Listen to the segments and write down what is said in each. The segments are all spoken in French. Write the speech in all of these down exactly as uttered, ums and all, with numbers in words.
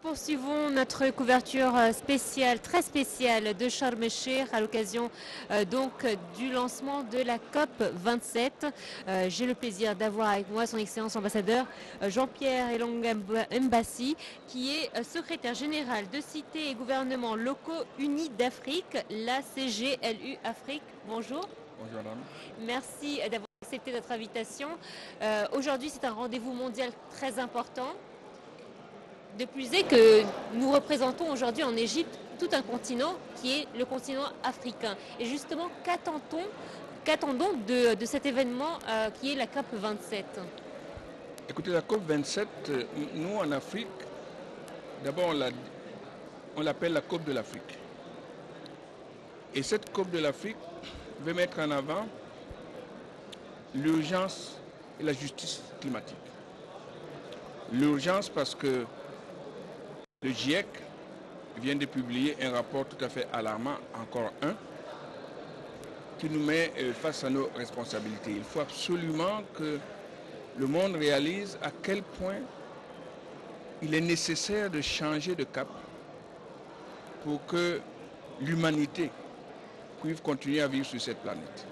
Poursuivons notre couverture spéciale, très spéciale de Sharm el-Sheikh à l'occasion euh, donc du lancement de la COP vingt-sept. Euh, J'ai le plaisir d'avoir avec moi son Excellence ambassadeur euh, Jean-Pierre Elong Mbassi, qui est euh, secrétaire général de Cités et gouvernements locaux unis d'Afrique, la C G L U Afrique. Bonjour. Bonjour madame. Merci d'avoir accepté notre invitation. Euh, Aujourd'hui, c'est un rendez-vous mondial très important. De plus est que nous représentons aujourd'hui en Égypte tout un continent qui est le continent africain. Et justement, qu'attend-on, qu'attendons de, de cet événement euh, qui est la COP vingt-sept? Écoutez, la COP vingt-sept, nous en Afrique, d'abord on l'appelle la COP de l'Afrique. Et cette COP de l'Afrique veut mettre en avant l'urgence et la justice climatique. L'urgence parce que le GIEC vient de publier un rapport tout à fait alarmant, encore un, qui nous met face à nos responsabilités. Il faut absolument que le monde réalise à quel point il est nécessaire de changer de cap pour que l'humanité puisse continuer à vivre sur cette planète.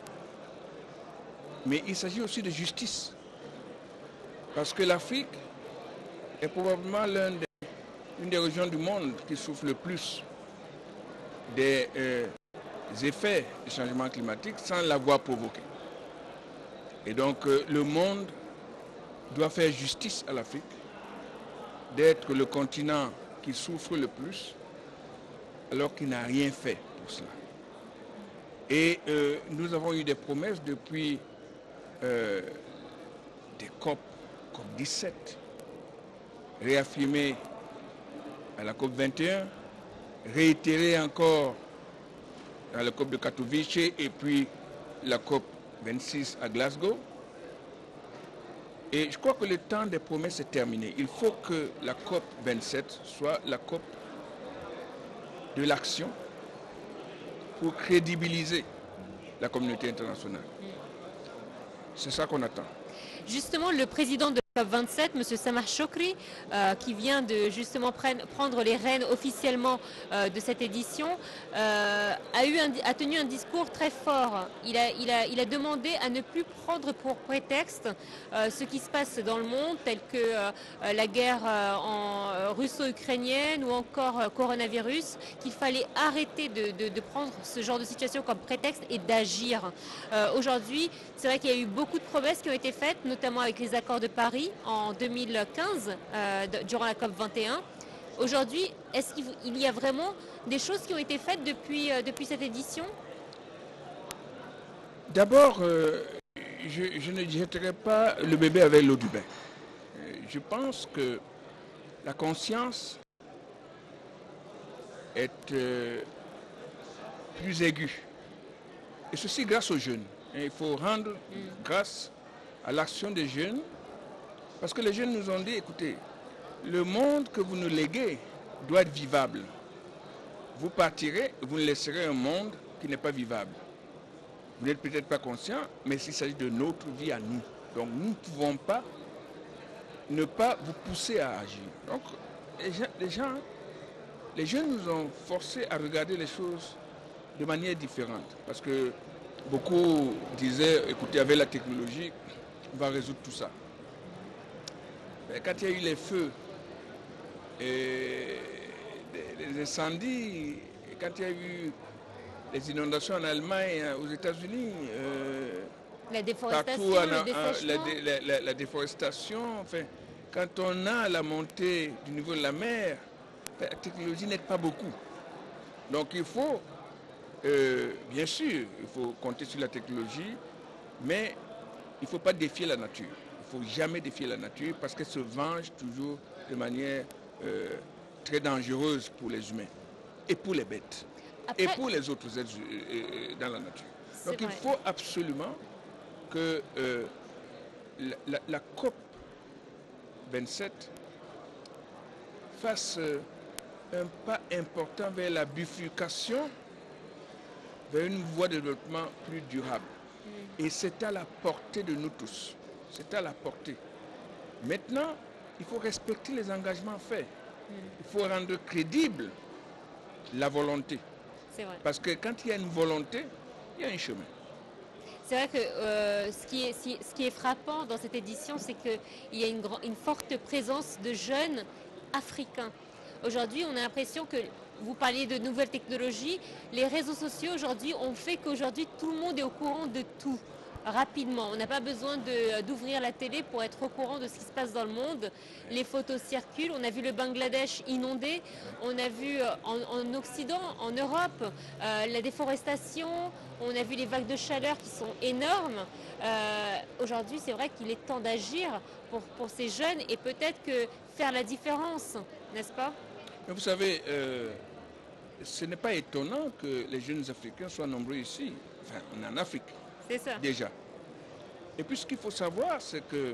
Mais il s'agit aussi de justice, parce que l'Afrique est probablement l'un des une des régions du monde qui souffre le plus des euh, effets du changement climatique sans l'avoir provoqué. Et donc euh, le monde doit faire justice à l'Afrique d'être le continent qui souffre le plus alors qu'il n'a rien fait pour cela. Et euh, nous avons eu des promesses depuis euh, des COP, COP dix-sept, réaffirmées à la COP vingt et un, réitéré encore à la COP de Katowice et puis la COP vingt-six à Glasgow. Et je crois que le temps des promesses est terminé. Il faut que la COP vingt-sept soit la COP de l'action pour crédibiliser la communauté internationale. C'est ça qu'on attend. Justement, le président de la COP vingt-sept, M. Samar Chokri, euh, qui vient de justement prenne, prendre les rênes officiellement euh, de cette édition, euh, a, eu un, a tenu un discours très fort. Il a, il a, il a demandé à ne plus prendre pour prétexte euh, ce qui se passe dans le monde, tel que euh, la guerre euh, en russo-ukrainienne ou encore euh, coronavirus, qu'il fallait arrêter de, de, de prendre ce genre de situation comme prétexte et d'agir. Euh, Aujourd'hui, c'est vrai qu'il y a eu beaucoup de promesses qui ont été faites, notamment avec les accords de Paris en deux mille quinze, euh, durant la COP vingt et un. Aujourd'hui, est-ce qu'il y a vraiment des choses qui ont été faites depuis, euh, depuis cette édition? D'abord, euh, je, je ne jetterai pas le bébé avec l'eau du bain. Je pense que la conscience est euh, plus aiguë. Et ceci grâce aux jeunes. Et il faut rendre mm. grâce à l'action des jeunes, parce que les jeunes nous ont dit, écoutez, le monde que vous nous léguez doit être vivable. Vous partirez, vous nous laisserez un monde qui n'est pas vivable. Vous n'êtes peut-être pas conscient, mais il s'agit de notre vie à nous. Donc nous ne pouvons pas ne pas vous pousser à agir. Donc les gens, les gens, les jeunes nous ont forcés à regarder les choses de manière différente. Parce que beaucoup disaient, écoutez, avec la technologie, on va résoudre tout ça. Mais quand il y a eu les feux, et les incendies, et quand il y a eu les inondations en Allemagne, aux États-Unis, euh, la déforestation, partout, le la, la, la, la déforestation, enfin, quand on a la montée du niveau de la mer, la technologie n'aide pas beaucoup. Donc il faut, euh, bien sûr, il faut compter sur la technologie, mais il ne faut pas défier la nature. Il ne faut jamais défier la nature parce qu'elle se venge toujours de manière euh, très dangereuse pour les humains et pour les bêtes. Après, et pour les autres êtres euh, dans la nature. Donc il faut absolument que euh, la, la, la COP vingt-sept fasse euh, un pas important vers la bifurcation vers une voie de développement plus durable. Et c'est à la portée de nous tous. C'est à la portée. Maintenant, il faut respecter les engagements faits. Il faut rendre crédible la volonté. C'est vrai. Parce que quand il y a une volonté, il y a un chemin. C'est vrai que euh, ce, qui est, si- ce qui est frappant dans cette édition, c'est qu'il y a une, grand- une forte présence de jeunes africains. Aujourd'hui, on a l'impression que, vous parliez de nouvelles technologies, les réseaux sociaux aujourd'hui ont fait qu'aujourd'hui tout le monde est au courant de tout rapidement. On n'a pas besoin de- d'ouvrir la télé pour être au courant de ce qui se passe dans le monde. Les photos circulent. On a vu le Bangladesh inondé. On a vu euh, en, en Occident, en Europe, euh, la déforestation. On a vu les vagues de chaleur qui sont énormes. Euh, Aujourd'hui, c'est vrai qu'il est temps d'agir pour, pour ces jeunes et peut-être que faire la différence, n'est-ce pas? Mais vous savez, euh, ce n'est pas étonnant que les jeunes Africains soient nombreux ici. Enfin, on est en Afrique, C'est ça. déjà. Et puis ce qu'il faut savoir, c'est que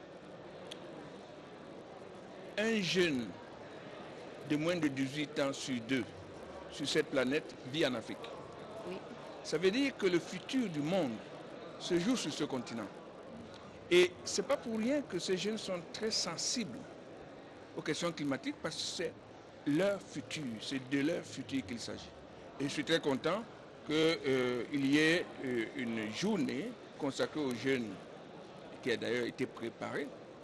un jeune de moins de dix-huit ans sur deux sur cette planète vit en Afrique. Oui. Ça veut dire que le futur du monde se joue sur ce continent. Et ce n'est pas pour rien que ces jeunes sont très sensibles aux questions climatiques, parce que c'est leur futur, c'est de leur futur qu'il s'agit. Et je suis très content qu'il euh, y ait euh, une journée consacrée aux jeunes qui a d'ailleurs été préparée.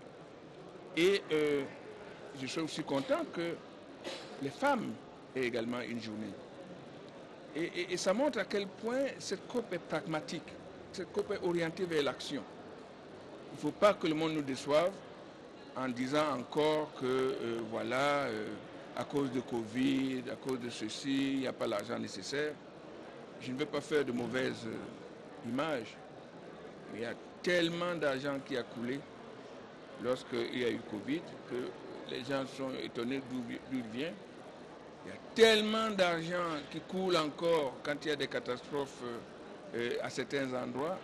Et euh, je suis aussi content que les femmes aient également une journée. Et, et- et ça montre à quel point cette COP est pragmatique, cette COP est orientée vers l'action. Il ne faut pas que le monde nous déçoive en disant encore que euh, voilà, euh, à cause de Covid, à cause de ceci, il n'y a pas l'argent nécessaire. Je ne veux pas faire de mauvaises euh, images. Il y a tellement d'argent qui a coulé lorsqu'il y a eu Covid que les gens sont étonnés d'où vi- d'où il vient. Il y a tellement d'argent qui coule encore quand il y a des catastrophes euh, euh, à certains endroits.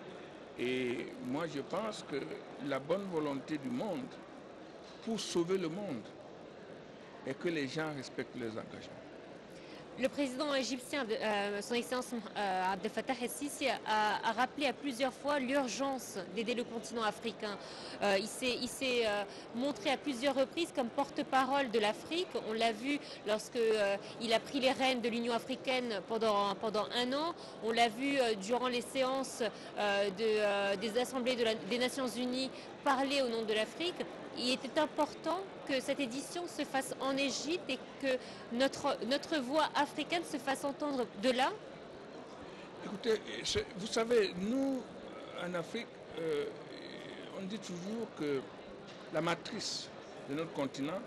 Et moi, je pense que la bonne volonté du monde pour sauver le monde est que les gens respectent leurs engagements. Le président égyptien, de- euh, son Excellence euh, Abdel Fattah el-Sisi, a, a rappelé à plusieurs fois l'urgence d'aider le continent africain. Euh, il s'est il s'est, euh, montré à plusieurs reprises comme porte-parole de l'Afrique. On l'a vu lorsqu'il a pris les rênes de l'Union africaine pendant, pendant un an. On l'a vu euh, durant les séances euh, de, euh, des assemblées de la- des Nations Unies parler au nom de l'Afrique. Il était important que cette édition se fasse en Égypte et que notre, notre voix africaine se fasse entendre de là. Écoutez, c'est- vous savez, nous, en Afrique, euh, on dit toujours que la matrice de notre continent,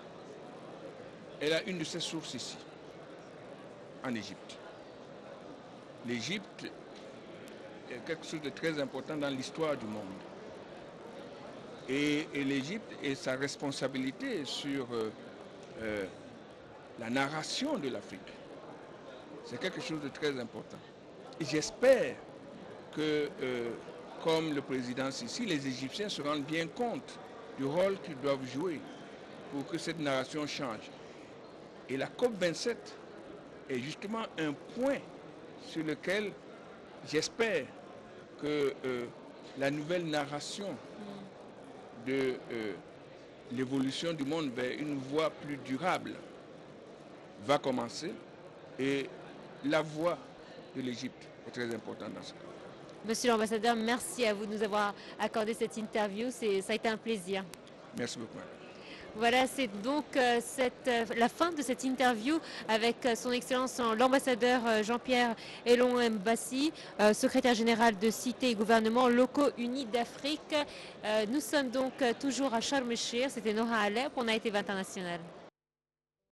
elle a une de ses sources ici, en Égypte. L'Égypte est quelque chose de très important dans l'histoire du monde. Et, et l'Égypte et sa responsabilité sur euh, euh, la narration de l'Afrique, c'est quelque chose de très important. Et j'espère que, euh, comme le président Sissi, les Égyptiens se rendent bien compte du rôle qu'ils doivent jouer pour que cette narration change. Et la COP vingt-sept est justement un point sur lequel j'espère que euh, la nouvelle narration de euh, l'évolution du monde vers une voie plus durable va commencer. Et la voix de l'Égypte est très importante dans ce cas. Monsieur l'ambassadeur, merci à vous de nous avoir accordé cette interview. C'est- Ça a été un plaisir. Merci beaucoup. Voilà, c'est donc euh, cette, euh, la fin de cette interview avec euh, son Excellence euh, l'ambassadeur euh, Jean-Pierre Elon Mbassi, euh, secrétaire général de Cité et gouvernements locaux unis d'Afrique. Euh, nous sommes donc euh, toujours à Sharm el-Sheikh, c'était Nora Alep pour Naït T V International.